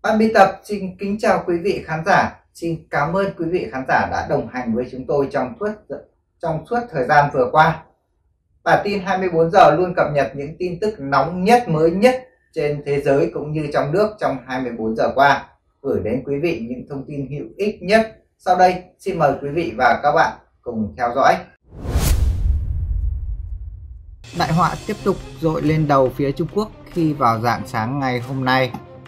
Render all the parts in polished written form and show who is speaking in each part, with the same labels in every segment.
Speaker 1: Ban biên tập xin kính chào quý vị khán giả. Xin cảm ơn quý vị khán giả đã đồng hành với chúng tôi trong suốt thời gian vừa qua. Bản tin 24 giờ luôn cập nhật những tin tức nóng nhất, mới nhất trên thế giới cũng như trong nước trong 24 giờ qua, gửi đến quý vị những thông tin hữu ích nhất. Sau đây, xin mời quý vị và các bạn cùng theo dõi. Đại họa tiếp tục dội lên đầu phía Trung Quốc khi vào rạng sáng ngày hôm nay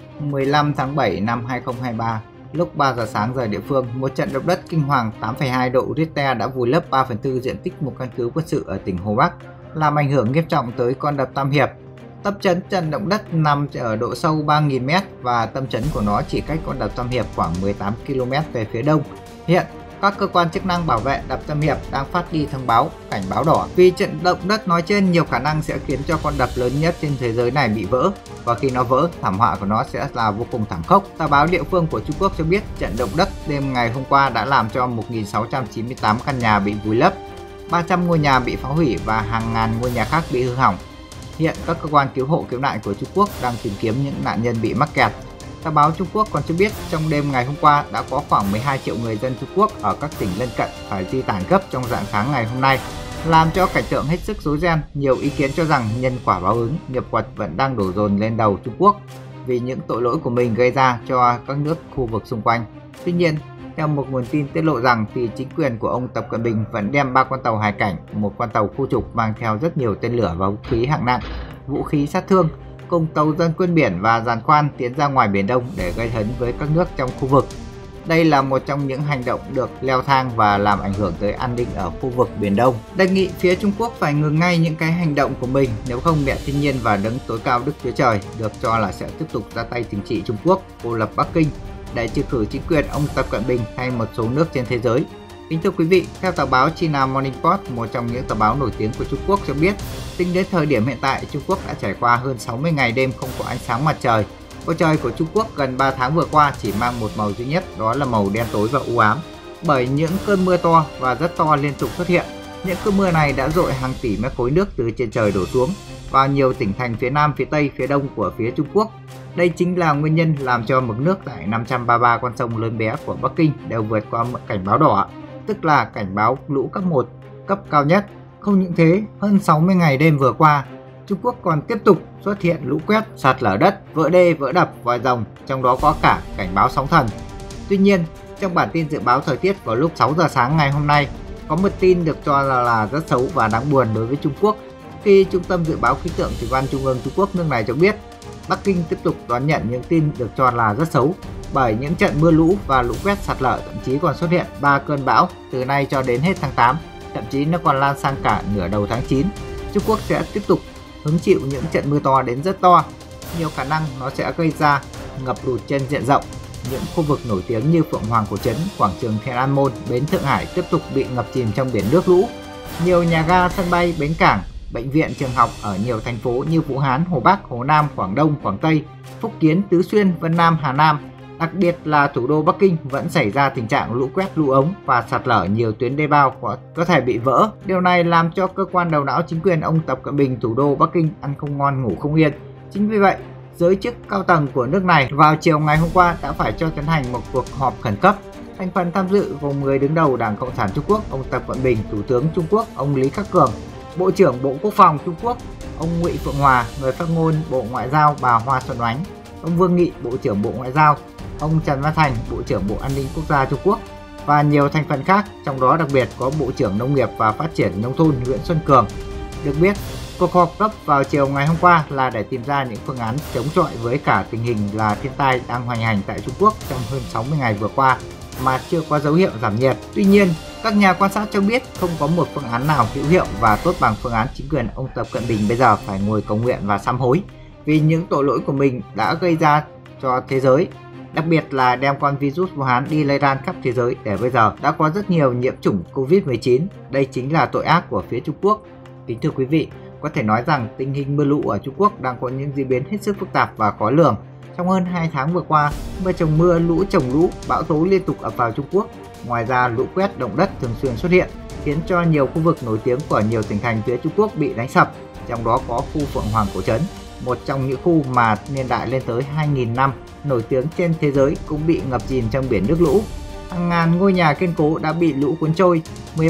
Speaker 1: 15 tháng 7 năm 2023, lúc 3 giờ sáng giờ địa phương, một trận động đất kinh hoàng 8,2 độ Richter đã vùi lấp 3/4 diện tích một căn cứ quân sự ở tỉnh Hồ Bắc, làm ảnh hưởng nghiêm trọng tới con đập Tam Hiệp. Tâm chấn trận động đất nằm ở độ sâu 3.000 m và tâm chấn của nó chỉ cách con đập Tam Hiệp khoảng 18 km về phía đông. Hiện, các cơ quan chức năng bảo vệ đập Tam Hiệp đang phát đi thông báo cảnh báo đỏ vì trận động đất nói trên nhiều khả năng sẽ khiến cho con đập lớn nhất trên thế giới này bị vỡ, và khi nó vỡ, thảm họa của nó sẽ là vô cùng thảm khốc. Tờ báo địa phương của Trung Quốc cho biết trận động đất đêm ngày hôm qua đã làm cho 1.698 căn nhà bị vùi lấp, 300 ngôi nhà bị phá hủy và hàng ngàn ngôi nhà khác bị hư hỏng. Hiện các cơ quan cứu hộ cứu nạn của Trung Quốc đang tìm kiếm những nạn nhân bị mắc kẹt. Tờ báo Trung Quốc còn cho biết trong đêm ngày hôm qua đã có khoảng 12 triệu người dân Trung Quốc ở các tỉnh lân cận phải di tản gấp trong rạng sáng ngày hôm nay, làm cho cảnh tượng hết sức rối ren. Nhiều ý kiến cho rằng nhân quả báo ứng, nghiệp quật vẫn đang đổ dồn lên đầu Trung Quốc vì những tội lỗi của mình gây ra cho các nước khu vực xung quanh. Tuy nhiên, theo một nguồn tin tiết lộ rằng thì chính quyền của ông Tập Cận Bình vẫn đem 3 con tàu hải cảnh, một con tàu khu trục mang theo rất nhiều tên lửa và vũ khí hạng nặng, vũ khí sát thương, cùng tàu dân quân biển và giàn khoan tiến ra ngoài Biển Đông để gây hấn với các nước trong khu vực. Đây là một trong những hành động được leo thang và làm ảnh hưởng tới an ninh ở khu vực Biển Đông. Đề nghị phía Trung Quốc phải ngừng ngay những cái hành động của mình, nếu không mẹ thiên nhiên và đấng tối cao Đức Chúa Trời được cho là sẽ tiếp tục ra tay trừng trị Trung Quốc, cô lập Bắc Kinh để trừ khử chính quyền ông Tập Cận Bình hay một số nước trên thế giới. Kính thưa quý vị, theo tờ báo China Morning Post, một trong những tờ báo nổi tiếng của Trung Quốc cho biết, tính đến thời điểm hiện tại, Trung Quốc đã trải qua hơn 60 ngày đêm không có ánh sáng mặt trời. Bầu trời của Trung Quốc gần 3 tháng vừa qua chỉ mang một màu duy nhất, đó là màu đen tối và u ám, bởi những cơn mưa to và rất to liên tục xuất hiện. Những cơn mưa này đã dội hàng tỷ mét khối nước từ trên trời đổ xuống vào nhiều tỉnh thành phía Nam, phía Tây, phía Đông của phía Trung Quốc. Đây chính là nguyên nhân làm cho mực nước tại 533 con sông lớn bé của Bắc Kinh đều vượt qua cảnh báo đỏ, tức là cảnh báo lũ cấp 1, cấp cao nhất. Không những thế, hơn 60 ngày đêm vừa qua, Trung Quốc còn tiếp tục xuất hiện lũ quét, sạt lở đất, vỡ đê, vỡ đập, vòi rồng, trong đó có cả cảnh báo sóng thần. Tuy nhiên, trong bản tin dự báo thời tiết vào lúc 6 giờ sáng ngày hôm nay, có một tin được cho là rất xấu và đáng buồn đối với Trung Quốc, khi Trung tâm Dự báo Khí tượng Thủy văn Trung ương Trung Quốc nước này cho biết Bắc Kinh tiếp tục đón nhận những tin được cho là rất xấu, bởi những trận mưa lũ và lũ quét sạt lở, thậm chí còn xuất hiện 3 cơn bão từ nay cho đến hết tháng 8, thậm chí nó còn lan sang cả nửa đầu tháng 9. Trung Quốc sẽ tiếp tục hứng chịu những trận mưa to đến rất to, nhiều khả năng nó sẽ gây ra ngập lụt trên diện rộng. Những khu vực nổi tiếng như Phượng Hoàng Cổ Trấn, quảng trường Thiên An Môn, bến Thượng Hải tiếp tục bị ngập chìm trong biển nước lũ. Nhiều nhà ga, sân bay, bến cảng, bệnh viện, trường học ở nhiều thành phố như Vũ Hán, Hồ Bắc, Hồ Nam, Quảng Đông, Quảng Tây, Phúc Kiến, Tứ Xuyên, Vân Nam, Hà Nam, đặc biệt là thủ đô Bắc Kinh vẫn xảy ra tình trạng lũ quét, lũ ống và sạt lở, nhiều tuyến đê bao có thể bị vỡ. Điều này làm cho cơ quan đầu não chính quyền ông Tập Cận Bình thủ đô Bắc Kinh ăn không ngon ngủ không yên. Chính vì vậy, giới chức cao tầng của nước này vào chiều ngày hôm qua đã phải cho tiến hành một cuộc họp khẩn cấp. Thành phần tham dự gồm người đứng đầu Đảng Cộng sản Trung Quốc, ông Tập Cận Bình, Thủ tướng Trung Quốc, ông Lý Khắc Cường, Bộ trưởng Bộ Quốc phòng Trung Quốc, ông Ngụy Phượng Hòa, người phát ngôn Bộ Ngoại giao bà Hoa Xuân Oánh, ông Vương Nghị, Bộ trưởng Bộ Ngoại giao, ông Trần Văn Thành, Bộ trưởng Bộ An ninh Quốc gia Trung Quốc và nhiều thành phần khác, trong đó đặc biệt có Bộ trưởng Nông nghiệp và Phát triển Nông thôn Nguyễn Xuân Cường. Được biết, cuộc họp gấp vào chiều ngày hôm qua là để tìm ra những phương án chống chọi với cả tình hình là thiên tai đang hoành hành tại Trung Quốc trong hơn 60 ngày vừa qua mà chưa có dấu hiệu giảm nhiệt. Tuy nhiên, các nhà quan sát cho biết không có một phương án nào hữu hiệu và tốt bằng phương án chính quyền ông Tập Cận Bình bây giờ phải ngồi cầu nguyện và sám hối vì những tội lỗi của mình đã gây ra cho thế giới, đặc biệt là đem con virus Vũ Hán đi lây lan khắp thế giới để bây giờ đã có rất nhiều nhiễm chủng Covid-19. Đây chính là tội ác của phía Trung Quốc. Kính thưa quý vị, có thể nói rằng tình hình mưa lũ ở Trung Quốc đang có những diễn biến hết sức phức tạp và khó lường. Trong hơn 2 tháng vừa qua, mưa chồng mưa, lũ chồng lũ, bão tố liên tục ập vào Trung Quốc. Ngoài ra, lũ quét, động đất thường xuyên xuất hiện, khiến cho nhiều khu vực nổi tiếng của nhiều tỉnh thành phía Trung Quốc bị đánh sập, trong đó có khu Phượng Hoàng Cổ Trấn. một trong những khu mà niên đại lên tới 2.000 năm, nổi tiếng trên thế giới cũng bị ngập chìm trong biển nước lũ. Hàng ngàn ngôi nhà kiên cố đã bị lũ cuốn trôi,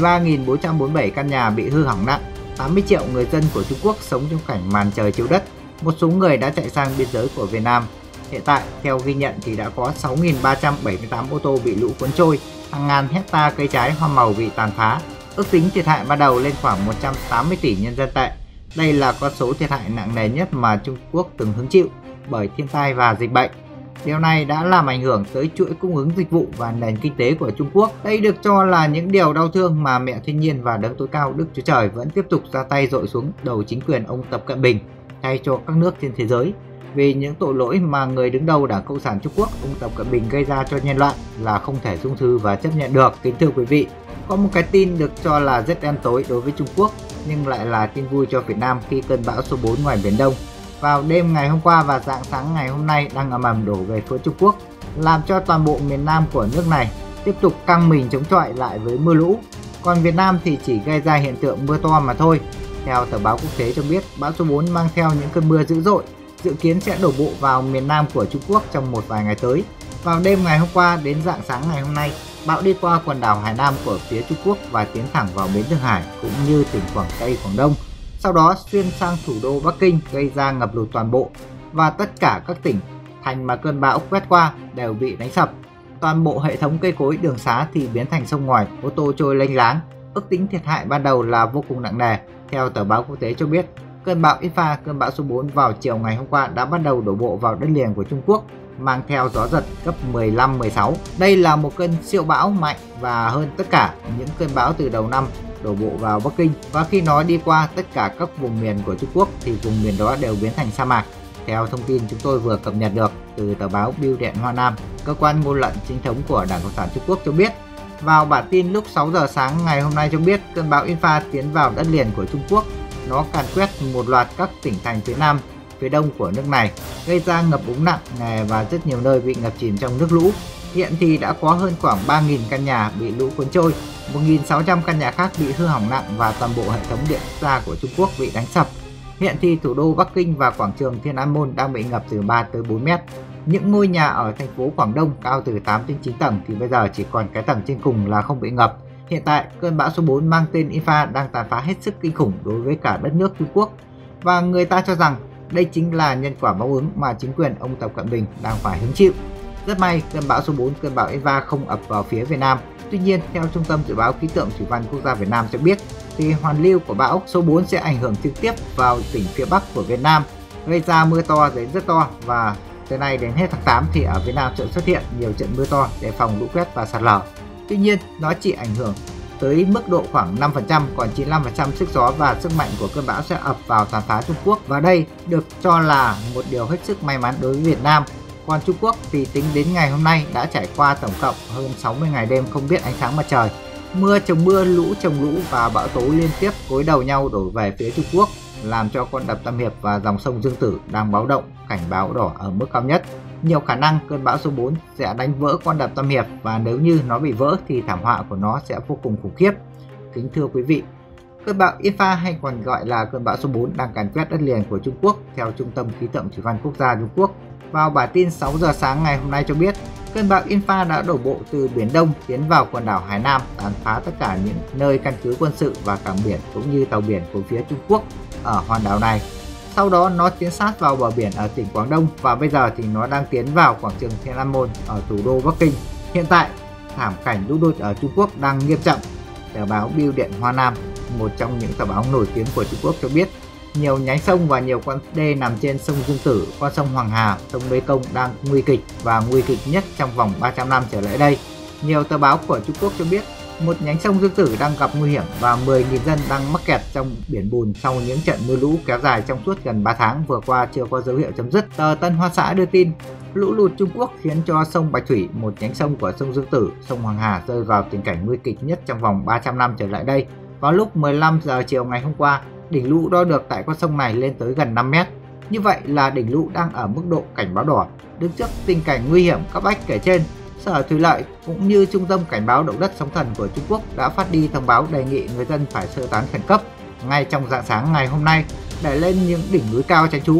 Speaker 1: 13.447 căn nhà bị hư hỏng nặng, 80 triệu người dân của Trung Quốc sống trong cảnh màn trời chiếu đất. Một số người đã chạy sang biên giới của Việt Nam. Hiện tại, theo ghi nhận thì đã có 6.378 ô tô bị lũ cuốn trôi, hàng ngàn hecta cây trái hoa màu bị tàn phá. Ước tính thiệt hại ban đầu lên khoảng 180 tỷ nhân dân tệ. Đây là con số thiệt hại nặng nề nhất mà Trung Quốc từng hứng chịu bởi thiên tai và dịch bệnh. Điều này đã làm ảnh hưởng tới chuỗi cung ứng dịch vụ và nền kinh tế của Trung Quốc. Đây được cho là những điều đau thương mà mẹ thiên nhiên và đấng tối cao Đức Chúa Trời vẫn tiếp tục ra tay dội xuống đầu chính quyền ông Tập Cận Bình thay cho các nước trên thế giới. Vì những tội lỗi mà người đứng đầu Đảng Cộng sản Trung Quốc, ông Tập Cận Bình gây ra cho nhân loại là không thể dung thứ và chấp nhận được. Kính thưa quý vị, có một cái tin được cho là rất đen tối đối với Trung Quốc nhưng lại là tin vui cho Việt Nam khi cơn bão số 4 ngoài Biển Đông vào đêm ngày hôm qua và rạng sáng ngày hôm nay đang ầm ầm đổ về phía Trung Quốc, làm cho toàn bộ miền Nam của nước này tiếp tục căng mình chống chọi lại với mưa lũ. Còn Việt Nam thì chỉ gây ra hiện tượng mưa to mà thôi. Theo tờ báo quốc tế cho biết, bão số 4 mang theo những cơn mưa dữ dội, dự kiến sẽ đổ bộ vào miền Nam của Trung Quốc trong một vài ngày tới. Vào đêm ngày hôm qua đến rạng sáng ngày hôm nay, bão đi qua quần đảo Hải Nam của phía Trung Quốc và tiến thẳng vào bến Thượng Hải cũng như tỉnh Quảng Tây, Quảng Đông. Sau đó xuyên sang thủ đô Bắc Kinh gây ra ngập lụt toàn bộ và tất cả các tỉnh thành mà cơn bão quét qua đều bị đánh sập. Toàn bộ hệ thống cây cối đường xá thì biến thành sông ngòi, ô tô trôi lênh láng. Ước tính thiệt hại ban đầu là vô cùng nặng nề. Theo tờ báo quốc tế cho biết, cơn bão Ipha, cơn bão số 4 vào chiều ngày hôm qua đã bắt đầu đổ bộ vào đất liền của Trung Quốc, mang theo gió giật cấp 15-16. Đây là một cơn siêu bão mạnh và hơn tất cả những cơn bão từ đầu năm đổ bộ vào Bắc Kinh, và khi nó đi qua tất cả các vùng miền của Trung Quốc thì vùng miền đó đều biến thành sa mạc. Theo thông tin chúng tôi vừa cập nhật được từ tờ báo Bưu điện Hoa Nam, cơ quan ngôn luận chính thống của Đảng Cộng sản Trung Quốc cho biết, vào bản tin lúc 6 giờ sáng ngày hôm nay cho biết, cơn bão Ipha tiến vào đất liền của Trung Quốc. Nó càn quét một loạt các tỉnh thành phía Nam, phía Đông của nước này, gây ra ngập úng nặng nề và rất nhiều nơi bị ngập chìm trong nước lũ. Hiện thì đã có hơn khoảng 3.000 căn nhà bị lũ cuốn trôi, 1.600 căn nhà khác bị hư hỏng nặng và toàn bộ hệ thống điện quốc gia của Trung Quốc bị đánh sập. Hiện thì thủ đô Bắc Kinh và quảng trường Thiên An Môn đang bị ngập từ 3 tới 4 mét. Những ngôi nhà ở thành phố Quảng Đông cao từ 8 đến 9 tầng thì bây giờ chỉ còn cái tầng trên cùng là không bị ngập. Hiện tại, cơn bão số 4 mang tên Ipha đang tàn phá hết sức kinh khủng đối với cả đất nước Trung Quốc. Và người ta cho rằng đây chính là nhân quả báo ứng mà chính quyền ông Tập Cận Bình đang phải hứng chịu. Rất may, cơn bão số 4, cơn bão Ipha không ập vào phía Việt Nam. Tuy nhiên, theo Trung tâm Dự báo Khí tượng Thủy văn Quốc gia Việt Nam cho biết, thì hoàn lưu của bão số 4 sẽ ảnh hưởng trực tiếp vào tỉnh phía Bắc của Việt Nam, gây ra mưa to đến rất to, và từ nay đến hết tháng 8 thì ở Việt Nam sẽ xuất hiện nhiều trận mưa to để phòng lũ quét và sạt lở. Tuy nhiên, nó chỉ ảnh hưởng tới mức độ khoảng 5%, còn 95% sức gió và sức mạnh của cơn bão sẽ ập vào tàn phá Trung Quốc, và đây được cho là một điều hết sức may mắn đối với Việt Nam. Còn Trung Quốc thì tính đến ngày hôm nay đã trải qua tổng cộng hơn 60 ngày đêm không biết ánh sáng mặt trời. Mưa chồng mưa, lũ chồng lũ và bão tố liên tiếp gối đầu nhau đổ về phía Trung Quốc, làm cho con đập Tam Hiệp và dòng sông Dương Tử đang báo động, cảnh báo đỏ ở mức cao nhất. Nhiều khả năng cơn bão số 4 sẽ đánh vỡ con đập Tam Hiệp, và nếu như nó bị vỡ thì thảm họa của nó sẽ vô cùng khủng khiếp. Kính thưa quý vị, cơn bão Ipha hay còn gọi là cơn bão số 4 đang càn quét đất liền của Trung Quốc. Theo Trung tâm Khí tượng Thủy văn Quốc gia Trung Quốc, vào bản tin 6 giờ sáng ngày hôm nay cho biết, cơn bão Ipha đã đổ bộ từ Biển Đông tiến vào quần đảo Hải Nam, tàn phá tất cả những nơi căn cứ quân sự và cảng biển cũng như tàu biển của phía Trung Quốc ở hòn đảo này. Sau đó nó tiến sát vào bờ biển ở tỉnh Quảng Đông, và bây giờ thì nó đang tiến vào quảng trường Thiên An Môn ở thủ đô Bắc Kinh. Hiện tại, thảm cảnh lũ lụt ở Trung Quốc đang nghiêm trọng. Tờ báo Bưu điện Hoa Nam, một trong những tờ báo nổi tiếng của Trung Quốc cho biết, nhiều nhánh sông và nhiều con đê nằm trên sông Dương Tử, con sông Hoàng Hà, sông Mê Công đang nguy kịch và nguy kịch nhất trong vòng 300 năm trở lại đây. Nhiều tờ báo của Trung Quốc cho biết, một nhánh sông Dương Tử đang gặp nguy hiểm và 10.000 dân đang mắc kẹt trong biển bùn sau những trận mưa lũ kéo dài trong suốt gần 3 tháng vừa qua chưa có dấu hiệu chấm dứt. Tờ Tân Hoa Xã đưa tin, lũ lụt Trung Quốc khiến cho sông Bạch Thủy, một nhánh sông của sông Dương Tử, sông Hoàng Hà rơi vào tình cảnh nguy kịch nhất trong vòng 300 năm trở lại đây. Vào lúc 15 giờ chiều ngày hôm qua, đỉnh lũ đo được tại con sông này lên tới gần 5 mét. Như vậy là đỉnh lũ đang ở mức độ cảnh báo đỏ. Đứng trước tình cảnh nguy hiểm cấp bách kể trên, Sở Thủy lợi cũng như Trung tâm Cảnh báo động đất sóng thần của Trung Quốc đã phát đi thông báo đề nghị người dân phải sơ tán khẩn cấp ngay trong rạng sáng ngày hôm nay để lên những đỉnh núi cao tránh trú.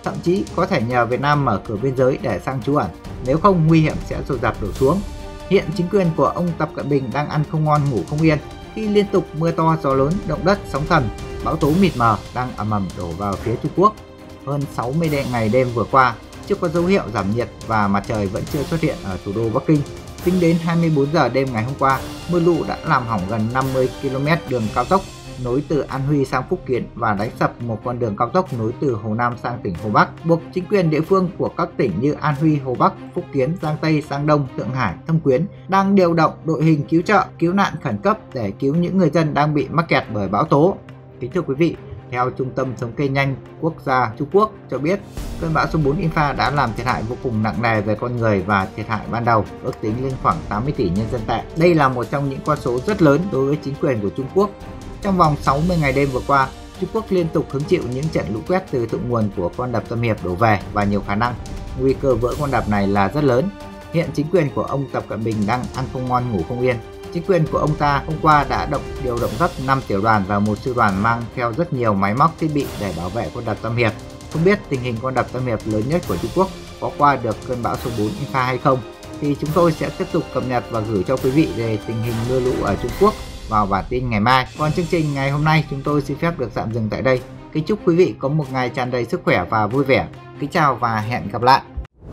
Speaker 1: thậm chí có thể nhờ Việt Nam mở cửa biên giới để sang trú ẩn, nếu không nguy hiểm sẽ dồn dập đổ xuống. Hiện chính quyền của ông Tập Cận Bình đang ăn không ngon ngủ không yên khi liên tục mưa to gió lớn, động đất, sóng thần, bão tố mịt mờ đang ầm ầm đổ vào phía Trung Quốc. Hơn 60 ngày đêm vừa qua chưa có dấu hiệu giảm nhiệt và mặt trời vẫn chưa xuất hiện ở thủ đô Bắc Kinh. Tính đến 24 giờ đêm ngày hôm qua, mưa lũ đã làm hỏng gần 50 km đường cao tốc nối từ An Huy sang Phúc Kiến và đánh sập một con đường cao tốc nối từ Hồ Nam sang tỉnh Hồ Bắc, buộc chính quyền địa phương của các tỉnh như An Huy, Hồ Bắc, Phúc Kiến, Giang Tây, Giang Đông, Thượng Hải, Thâm Quyến đang điều động đội hình cứu trợ, cứu nạn khẩn cấp để cứu những người dân đang bị mắc kẹt bởi bão tố. Kính thưa quý vị, theo Trung tâm Thống kê nhanh Quốc gia Trung Quốc cho biết, cơn bão số 4 Infa đã làm thiệt hại vô cùng nặng nề về con người và thiệt hại ban đầu ước tính lên khoảng 80 tỷ nhân dân tệ. Đây là một trong những con số rất lớn đối với chính quyền của Trung Quốc. Trong vòng 60 ngày đêm vừa qua, Trung Quốc liên tục hứng chịu những trận lũ quét từ thượng nguồn của con đập Tâm Hiệp đổ về và nhiều khả năng nguy cơ vỡ con đập này là rất lớn. Hiện chính quyền của ông Tập Cận Bình đang ăn không ngon ngủ không yên. Chính quyền của ông ta hôm qua đã điều động gấp 5 tiểu đoàn và một sư đoàn mang theo rất nhiều máy móc thiết bị để bảo vệ con đập Tâm Hiệp. Không biết tình hình con đập Tâm Hiệp lớn nhất của Trung Quốc có qua được cơn bão số 4 Infa hay không, thì chúng tôi sẽ tiếp tục cập nhật và gửi cho quý vị về tình hình mưa lũ ở Trung Quốc vào bản tin ngày mai. Còn chương trình ngày hôm nay chúng tôi xin phép được tạm dừng tại đây. Kính chúc quý vị có một ngày tràn đầy sức khỏe và vui vẻ. Kính chào và hẹn gặp lại.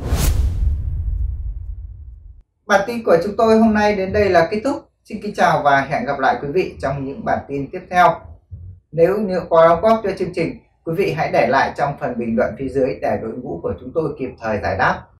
Speaker 1: Bản tin của chúng tôi hôm nay đến đây là kết thúc. Xin kính chào và hẹn gặp lại quý vị trong những bản tin tiếp theo. Nếu như có đóng góp cho chương trình, quý vị hãy để lại trong phần bình luận phía dưới để đội ngũ của chúng tôi kịp thời giải đáp.